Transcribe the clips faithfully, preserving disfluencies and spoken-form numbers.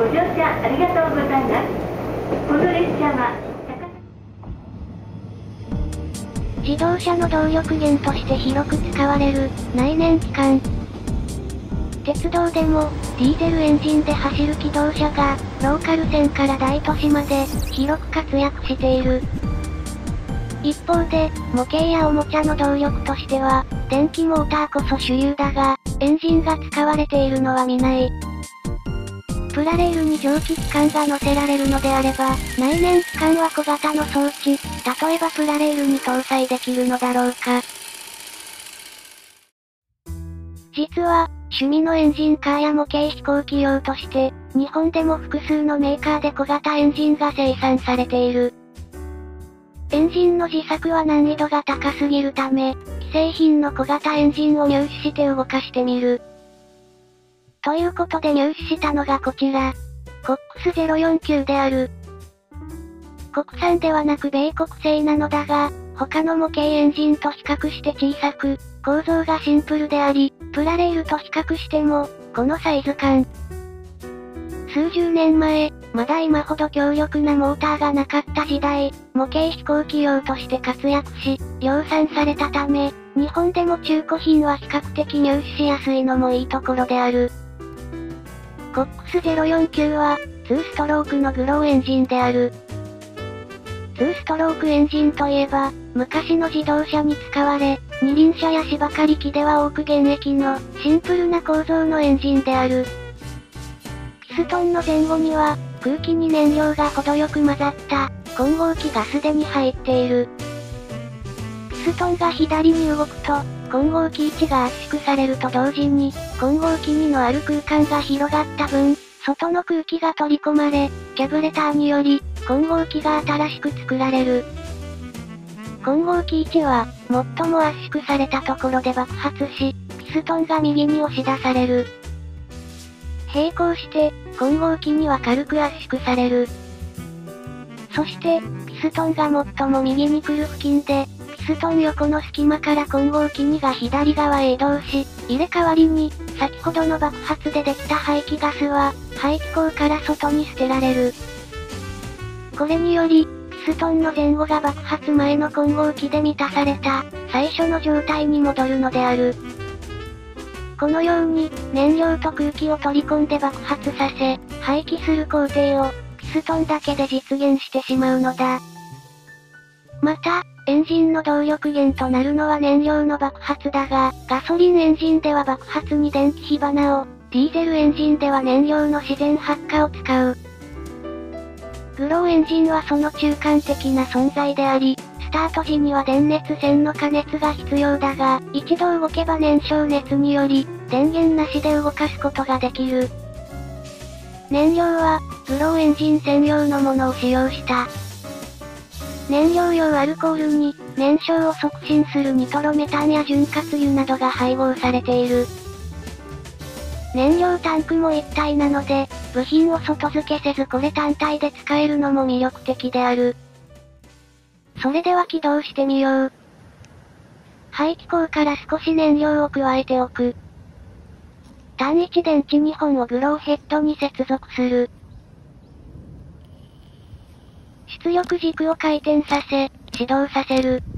乗車ありがとうございます。この列車は、 自動車の動力源として広く使われる内燃機関。鉄道でもディーゼルエンジンで走る気動車がローカル線から大都市まで広く活躍している。一方で模型やおもちゃの動力としては電気モーターこそ主流だがエンジンが使われているのは見ない。プラレールに蒸気機関が乗せられるのであれば内燃機関は小型の装置、例えばプラレールに搭載できるのだろうか。実は趣味のエンジンカーや模型飛行機用として日本でも複数のメーカーで小型エンジンが生産されている。エンジンの自作は難易度が高すぎるため既製品の小型エンジンを入手して動かしてみる。ということで入手したのがこちら。コックスゼロよんきゅうである。国産ではなく米国製なのだが、他の模型エンジンと比較して小さく、構造がシンプルであり、プラレールと比較しても、このサイズ感。数十年前、まだ今ほど強力なモーターがなかった時代、模型飛行機用として活躍し、量産されたため、日本でも中古品は比較的入手しやすいのもいいところである。コックスゼロよんきゅうは、ツーストロークのグローエンジンである。ツーストロークエンジンといえば、昔の自動車に使われ、二輪車や芝刈り機では多く現役の、シンプルな構造のエンジンである。ピストンの前後には、空気に燃料が程よく混ざった、混合気がすでに入っている。ピストンが左に動くと、混合気位置が圧縮されると同時に、混合気にのある空間が広がった分、外の空気が取り込まれ、キャブレターにより、混合気が新しく作られる。混合気位置は、最も圧縮されたところで爆発し、ピストンが右に押し出される。並行して、混合気には軽く圧縮される。そして、ピストンが最も右に来る付近で、ピストン横の隙間から混合気にが左側へ移動し、入れ替わりに、先ほどの爆発でできた排気ガスは、排気口から外に捨てられる。これにより、ピストンの前後が爆発前の混合気で満たされた、最初の状態に戻るのである。このように、燃料と空気を取り込んで爆発させ、排気する工程を、ピストンだけで実現してしまうのだ。また、エンジンの動力源となるのは燃料の爆発だが、ガソリンエンジンでは爆発に電気火花を、ディーゼルエンジンでは燃料の自然発火を使う。グローエンジンはその中間的な存在であり、スタート時には電熱線の加熱が必要だが、一度動けば燃焼熱により、電源なしで動かすことができる。燃料は、グローエンジン専用のものを使用した。燃料用アルコールに、燃焼を促進するニトロメタンや潤滑油などが配合されている。燃料タンクも一体なので、部品を外付けせずこれ単体で使えるのも魅力的である。それでは起動してみよう。排気口から少し燃料を加えておく。単一電池にほんをグローヘッドに接続する。出力軸を回転させ、始動させる。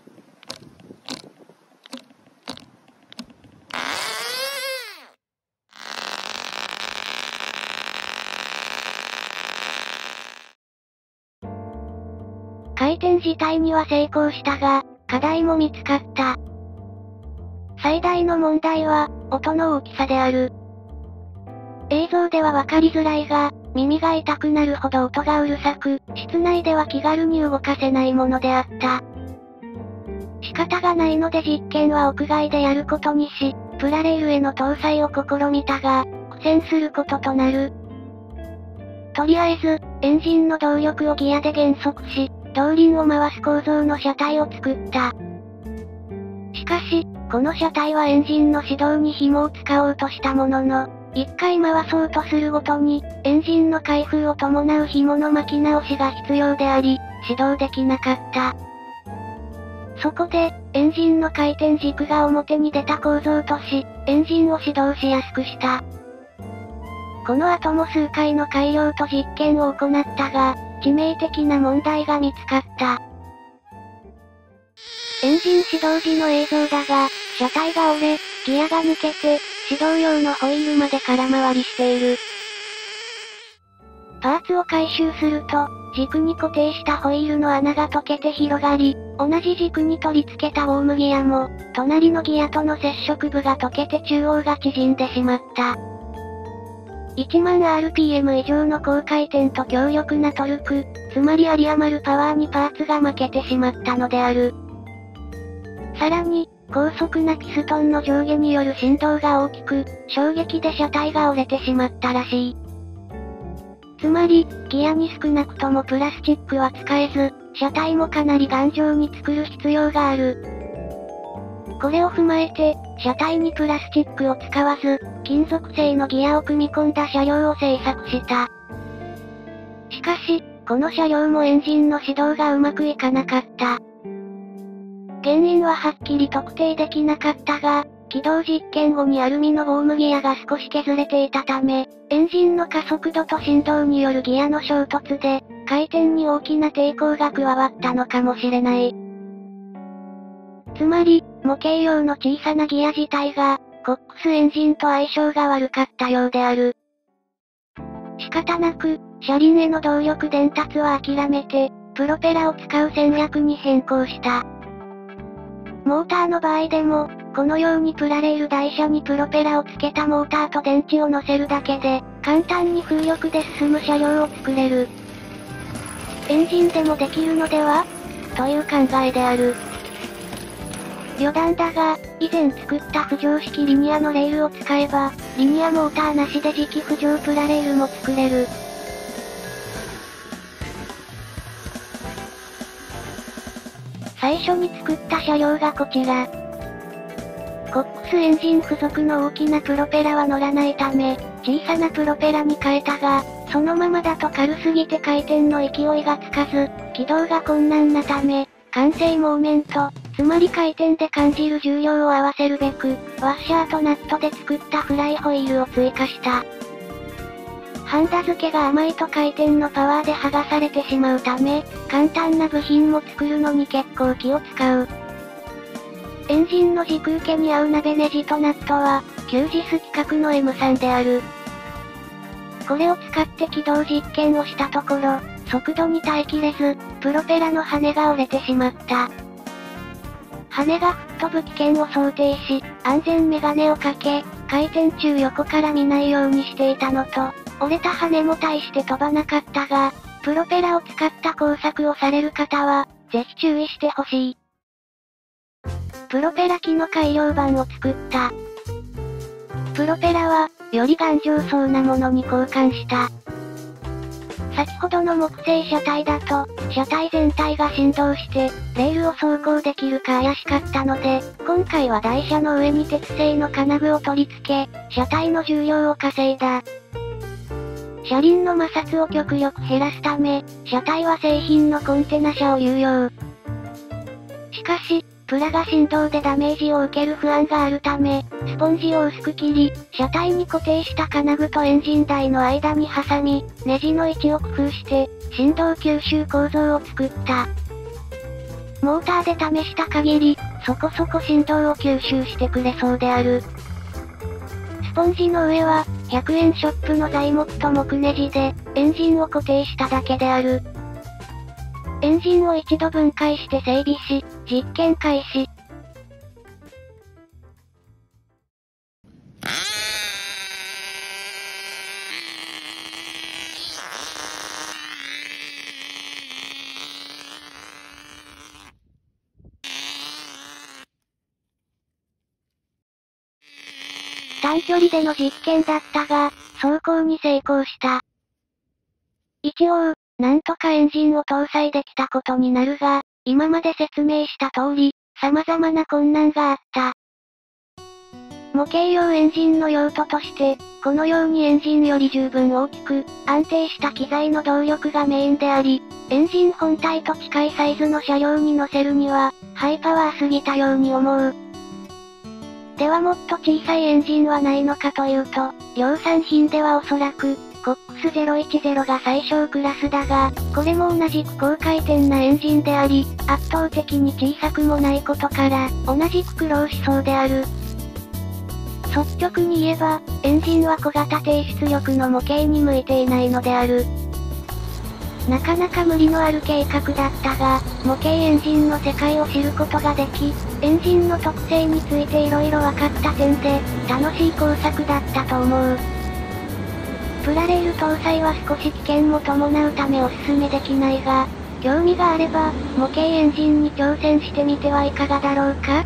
回転自体には成功したが、課題も見つかった。最大の問題は、音の大きさである。映像ではわかりづらいが、耳が痛くなるほど音がうるさく、室内では気軽に動かせないものであった。仕方がないので実験は屋外でやることにし、プラレールへの搭載を試みたが、苦戦することとなる。とりあえず、エンジンの動力をギアで減速し、動輪を回す構造の車体を作った。しかし、この車体はエンジンの始動に紐を使おうとしたものの、一回回そうとするごとに、エンジンの開封を伴う紐の巻き直しが必要であり、始動できなかった。そこで、エンジンの回転軸が表に出た構造とし、エンジンを始動しやすくした。 この後も数回の改良と実験を行ったが、致命的な問題が見つかった。エンジン始動時の映像だが、車体が折れ、ギアが抜けて、始動用のホイールまで空回りしている。パーツを回収すると、軸に固定したホイールの穴が溶けて広がり、同じ軸に取り付けたウォームギアも、隣のギアとの接触部が溶けて中央が縮んでしまった。いちまんアールピーエム 以上の高回転と強力なトルク、つまり有り余るパワーにパーツが負けてしまったのである。さらに、高速なピストンの上下による振動が大きく、衝撃で車体が折れてしまったらしい。つまり、ギアに少なくともプラスチックは使えず、車体もかなり頑丈に作る必要がある。これを踏まえて、車体にプラスチックを使わず、金属製のギアを組み込んだ車両を製作した。しかし、この車両もエンジンの始動がうまくいかなかった。原因ははっきり特定できなかったが、起動実験後にアルミのウォームギアが少し削れていたため、エンジンの加速度と振動によるギアの衝突で、回転に大きな抵抗が加わったのかもしれない。つまり、模型用の小さなギア自体が、コックスエンジンと相性が悪かったようである。仕方なく、車輪への動力伝達は諦めて、プロペラを使う戦略に変更した。モーターの場合でも、このようにプラレール台車にプロペラをつけたモーターと電池を乗せるだけで、簡単に風力で進む車両を作れる。エンジンでもできるのでは？という考えである。余談だが、以前作った浮上式リニアのレールを使えば、リニアモーターなしで磁気浮上プラレールも作れる。最初に作った車両がこちら。コックスエンジン付属の大きなプロペラは乗らないため、小さなプロペラに変えたが、そのままだと軽すぎて回転の勢いがつかず、起動が困難なため、慣性モーメント、つまり回転で感じる重量を合わせるべく、ワッシャーとナットで作ったフライホイールを追加した。ハンダ付けが甘いと回転のパワーで剥がされてしまうため、簡単な部品も作るのに結構気を使う。エンジンの軸受けに合う鍋ネジとナットは、キュージス規格の エムスリー である。これを使って起動実験をしたところ、速度に耐えきれず、プロペラの羽が折れてしまった。羽が吹っ飛ぶ危険を想定し、安全メガネをかけ、回転中横から見ないようにしていたのと、折れた羽も大して飛ばなかったが、プロペラを使った工作をされる方は、ぜひ注意してほしい。プロペラ機の改良版を作った。プロペラは、より頑丈そうなものに交換した。先ほどの木製車体だと、車体全体が振動して、レールを走行できるか怪しかったので、今回は台車の上に鉄製の金具を取り付け、車体の重量を稼いだ。車輪の摩擦を極力減らすため、車体は製品のコンテナ車を有用。しかし、プラが振動でダメージを受ける不安があるため、スポンジを薄く切り、車体に固定した金具とエンジン台の間に挟み、ネジの位置を工夫して、振動吸収構造を作った。モーターで試した限り、そこそこ振動を吸収してくれそうである。スポンジの上は、ひゃくえんショップの材木と木ネジで、エンジンを固定しただけである。エンジンを一度分解して整備し、実験開始。短距離での実験だったが、走行に成功した。一応、なんとかエンジンを搭載できたことになるが、今まで説明した通り、様々な困難があった。模型用エンジンの用途として、このようにエンジンより十分大きく、安定した機材の動力がメインであり、エンジン本体と近いサイズの車両に乗せるには、ハイパワーすぎたように思う。 ではもっと小さいエンジンはないのかというと、量産品ではおそらく、コックスゼロいちゼロが最小クラスだが、これも同じく高回転なエンジンであり、圧倒的に小さくもないことから、同じく苦労しそうである。率直に言えば、エンジンは小型低出力の模型に向いていないのである。なかなか無理のある計画だったが、模型エンジンの世界を知ることができ、エンジンの特性について色々分かった点で、楽しい工作だったと思う。プラレール搭載は少し危険も伴うためおすすめできないが、興味があれば、模型エンジンに挑戦してみてはいかがだろうか？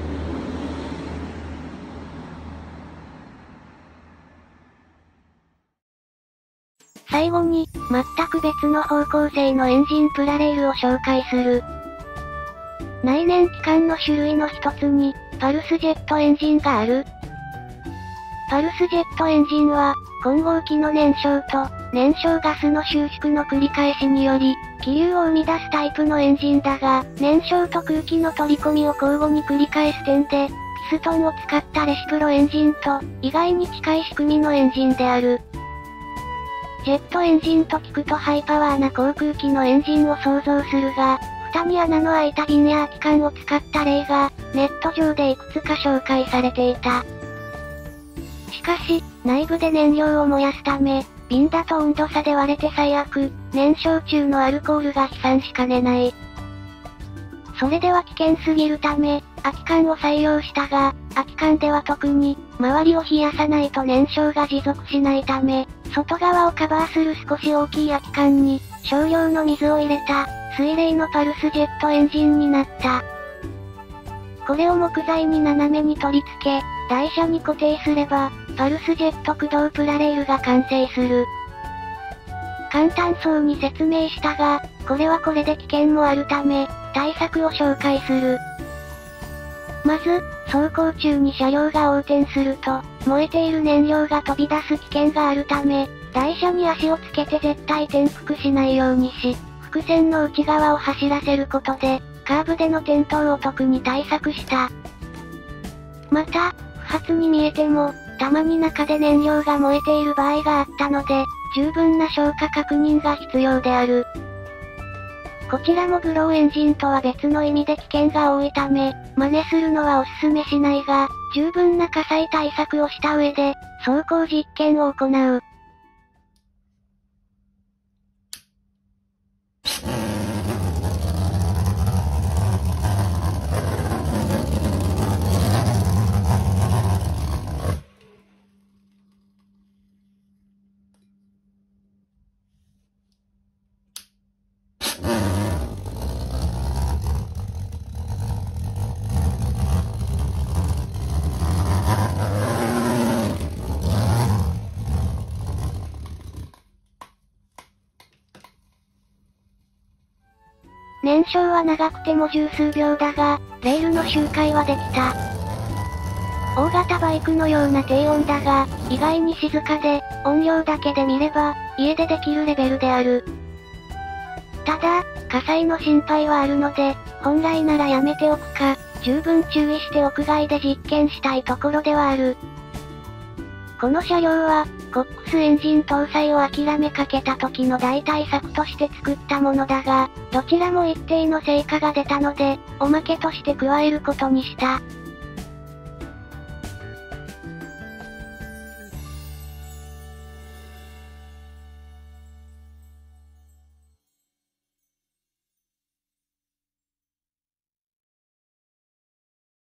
最後に、全く別の方向性のエンジンプラレールを紹介する。内燃機関の種類の一つに、パルスジェットエンジンがある。パルスジェットエンジンは、混合機の燃焼と、燃焼ガスの収縮の繰り返しにより、気流を生み出すタイプのエンジンだが、燃焼と空気の取り込みを交互に繰り返す点で、ピストンを使ったレシプロエンジンと、意外に近い仕組みのエンジンである。ジェットエンジンと聞くとハイパワーな航空機のエンジンを想像するが、蓋に穴の開いた瓶や空き缶を使った例が、ネット上でいくつか紹介されていた。しかし、内部で燃料を燃やすため、瓶だと温度差で割れて最悪、燃焼中のアルコールが飛散しかねない。それでは危険すぎるため、空き缶を採用したが、空き缶では特に、周りを冷やさないと燃焼が持続しないため、外側をカバーする少し大きい空き缶に、少量の水を入れた、水冷のパルスジェットエンジンになった。これを木材に斜めに取り付け、台車に固定すれば、パルスジェット駆動プラレールが完成する。簡単そうに説明したが、これはこれで危険もあるため、対策を紹介する。まず、走行中に車両が横転すると、燃えている燃料が飛び出す危険があるため、台車に足をつけて絶対転覆しないようにし、複線の内側を走らせることで、カーブでの転倒を特に対策した。また、不発に見えても、たまに中で燃料が燃えている場合があったので、十分な消火確認が必要である。こちらもブローエンジンとは別の意味で危険が多いため、真似するのはおすすめしないが、十分な火災対策をした上で、走行実験を行う。燃焼は長くても十数秒だが、レールの周回はできた。大型バイクのような低音だが、意外に静かで、音量だけで見れば、家でできるレベルである。ただ、火災の心配はあるので、本来ならやめておくか、十分注意して屋外で実験したいところではある。この車両は、コックスエンジン搭載を諦めかけた時の代替策として作ったものだが、どちらも一定の成果が出たので、おまけとして加えることにした。